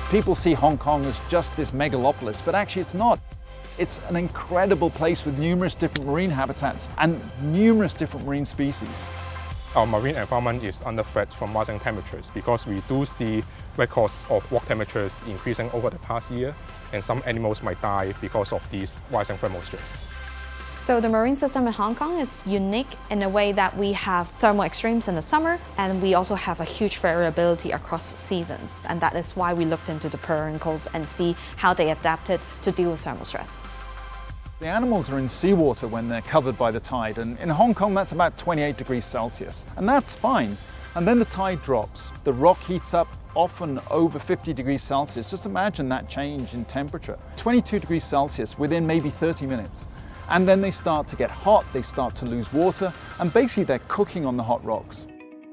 People see Hong Kong as just this megalopolis, but actually it's not. It's an incredible place with numerous different marine habitats and numerous different marine species. Our marine environment is under threat from rising temperatures because we do see records of water temperatures increasing over the past year, and some animals might die because of these rising thermal stress. So the marine system in Hong Kong is unique in a way that we have thermal extremes in the summer, and we also have a huge variability across seasons. And that is why we looked into the periwinkles and see how they adapted to deal with thermal stress. The animals are in seawater when they're covered by the tide, and in Hong Kong that's about 28 degrees Celsius, and that's fine. And then the tide drops, the rock heats up often over 50 degrees Celsius. Just imagine that change in temperature. 22 degrees Celsius within maybe 30 minutes. And then they start to get hot, they start to lose water, and basically they're cooking on the hot rocks.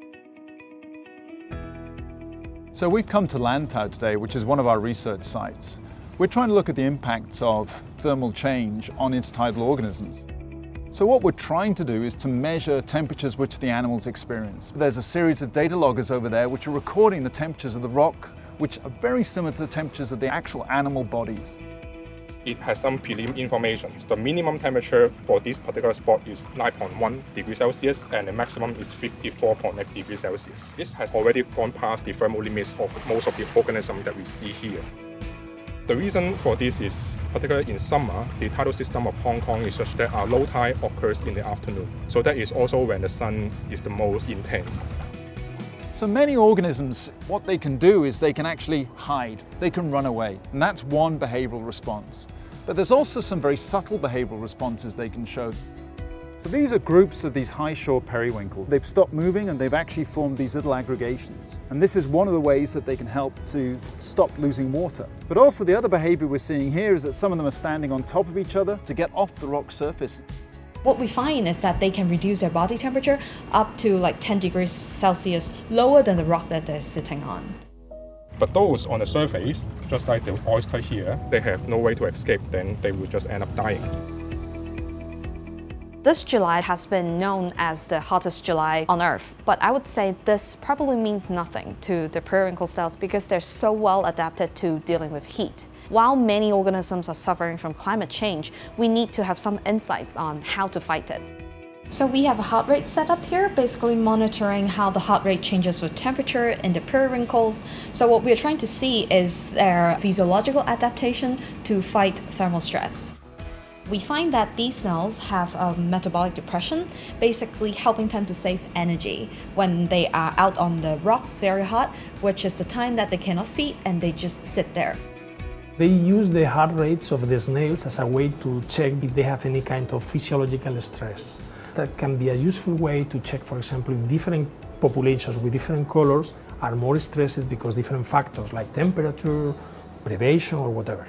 So we've come to Lantau today, which is one of our research sites. We're trying to look at the impacts of thermal change on intertidal organisms. So what we're trying to do is to measure temperatures which the animals experience. There's a series of data loggers over there which are recording the temperatures of the rock, which are very similar to the temperatures of the actual animal bodies. It has some prelim information. The minimum temperature for this particular spot is 9.1 degrees Celsius and the maximum is 54.8 degrees Celsius. This has already gone past the thermal limits of most of the organisms that we see here. The reason for this is, particularly in summer, the tidal system of Hong Kong is such that our low tide occurs in the afternoon. So that is also when the sun is the most intense. So many organisms, what they can do is they can actually hide, they can run away, and that's one behavioural response. But there's also some very subtle behavioural responses they can show. So these are groups of these high shore periwinkles. They've stopped moving and they've actually formed these little aggregations. And this is one of the ways that they can help to stop losing water. But also the other behaviour we're seeing here is that some of them are standing on top of each other to get off the rock surface. What we find is that they can reduce their body temperature up to like 10 degrees Celsius lower than the rock that they're sitting on. But those on the surface, just like the oyster here, they have no way to escape, then they will just end up dying. This July has been known as the hottest July on Earth, but I would say this probably means nothing to the periwinkle cells because they're so well adapted to dealing with heat. While many organisms are suffering from climate change, we need to have some insights on how to fight it. So we have a heart rate set up here, basically monitoring how the heart rate changes with temperature in the periwinkles. So what we're trying to see is their physiological adaptation to fight thermal stress. We find that these snails have a metabolic depression, basically helping them to save energy when they are out on the rock very hot, which is the time that they cannot feed and they just sit there. They use the heart rates of the snails as a way to check if they have any kind of physiological stress. That can be a useful way to check, for example, if different populations with different colors are more stressed because different factors like temperature, predation or whatever.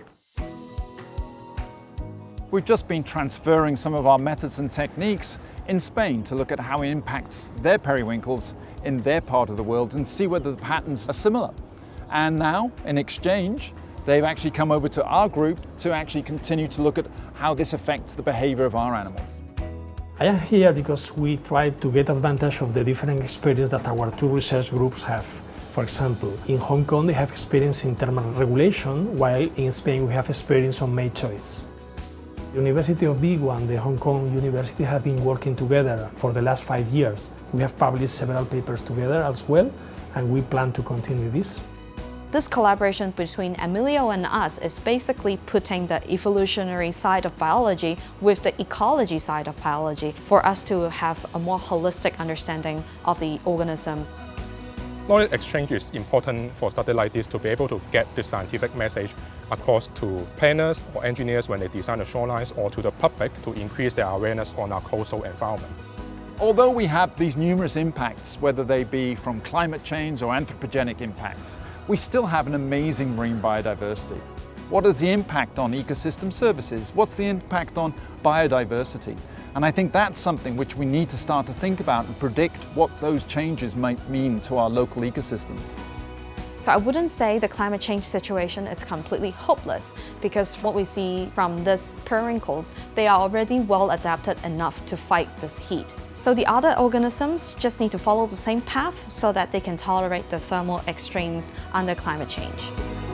We've just been transferring some of our methods and techniques in Spain to look at how it impacts their periwinkles in their part of the world and see whether the patterns are similar. And now, in exchange, they've actually come over to our group to actually continue to look at how this affects the behaviour of our animals. I am here because we try to get advantage of the different experience that our two research groups have. For example, in Hong Kong they have experience in thermal regulation, while in Spain we have experience on mate choice. The University of Vigo and the Hong Kong University have been working together for the last 5 years. We have published several papers together as well, and we plan to continue this. This collaboration between Emilio and us is basically putting the evolutionary side of biology with the ecology side of biology for us to have a more holistic understanding of the organisms. Knowledge exchange is important for a study like this to be able to get the scientific message across to planners or engineers when they design the shorelines or to the public to increase their awareness on our coastal environment. Although we have these numerous impacts, whether they be from climate change or anthropogenic impacts, we still have an amazing marine biodiversity. What is the impact on ecosystem services? What's the impact on biodiversity? And I think that's something which we need to start to think about and predict what those changes might mean to our local ecosystems. So I wouldn't say the climate change situation is completely hopeless, because what we see from these periwinkles, they are already well adapted enough to fight this heat. So the other organisms just need to follow the same path so that they can tolerate the thermal extremes under climate change.